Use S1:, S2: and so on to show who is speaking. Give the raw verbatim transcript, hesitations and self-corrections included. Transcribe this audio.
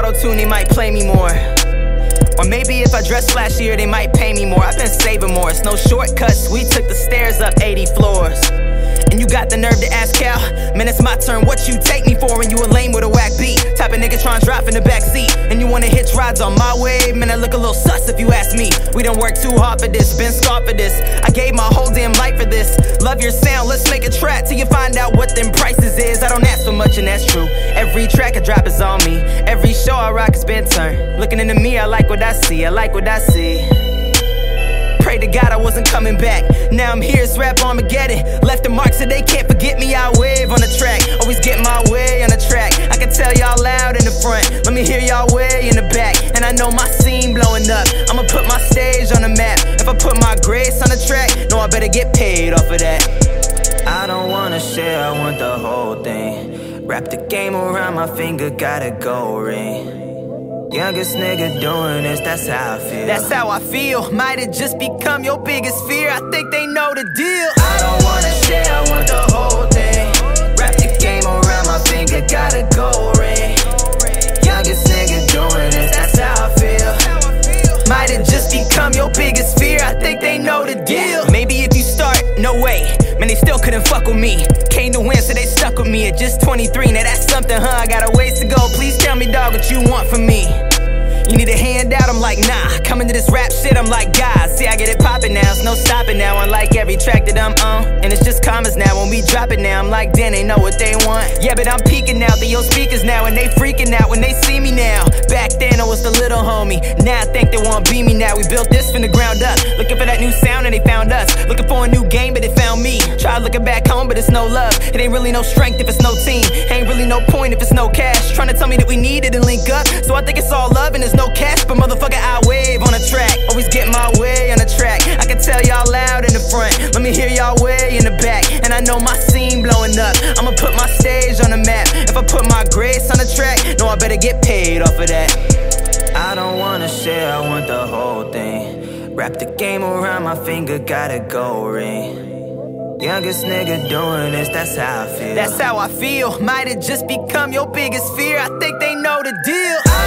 S1: auto-tune, they might play me more. Or maybe if I dress flashier, they might pay me more. I've been saving more, it's no shortcuts. We took the stairs up eighty floors. And you got the nerve to ask Cal, man, it's my turn, what you take me for? And you a lame with a whack beat, type of nigga tryna drop in the backseat. And you wanna hitch rides on my wave, man, I look a little sus if you ask me. We done worked too hard for this, been scarred for this. I gave my whole damn life for this. Love your sound, let's make a track till you find out what them prices is. I don't ask for much and that's true. Every track I drop is on me. Every show I rock has been turned. Looking into me, I like what I see, I like what I see. Pray to God I wasn't coming back. Now I'm here, it's rap Armageddon. Left the mark so they can't forget me. I wave on the track, always get my way on the track. I can tell y'all loud in the front, let me hear y'all way in the back. And I know my scene blowing up, I'ma put my stage on the map. If I put my grace on the track, no, I better get paid off of that. I don't wanna share, I want the whole thing. Wrap the game around my finger, got a gold ring. Youngest nigga doing this, that's how I feel. That's how I feel, might it just become your biggest fear? I think they know the deal. I don't wanna share, I want the whole thing. Wrap the game around my finger, got a gold ring. Youngest nigga doing this, that's how I feel. Might it just become your biggest fear? I think they know the deal. Maybe if you start, no way, man, they still couldn't fuck with me. Came to win, so they stuck with me at just twenty-three. Now that's something, huh? I got a ways to go. Please tell me, dog, what you want from me. You need a handout? I'm like, nah. Coming to this rap shit, I'm like, God. See, I get it poppin' now, it's no stopping now. Unlike every track that I'm on, and it's just commas now. When we drop it now, I'm like, damn, they know what they want. Yeah, but I'm peeking out through your speakers now, and they freaking out when they see me now. Back then I was the little homie, now I think they wanna be me now. We built this from the ground up, looking for that new sound and they found us. Looking for a new game, but they found me. Tried looking back home, but it's no love. It ain't really no strength if it's no team. Ain't really no point if it's no cash. Trying to tell me that we need it and link up, so I think it's all love and there's no cash. But motherfucker, I wave on the track, always get my way on the track. I can tell y'all loud in the front, let me hear y'all way in the back. And I know my scene blowing up, I'ma put my stage on the map. If I put my grace on the track, no, I better get paid off of that. I don't wanna share, I want the whole thing. Wrap the game around my finger, got a gold ring. Youngest nigga doing this, that's how I feel. That's how I feel, might it just become your biggest fear? I think they know the deal.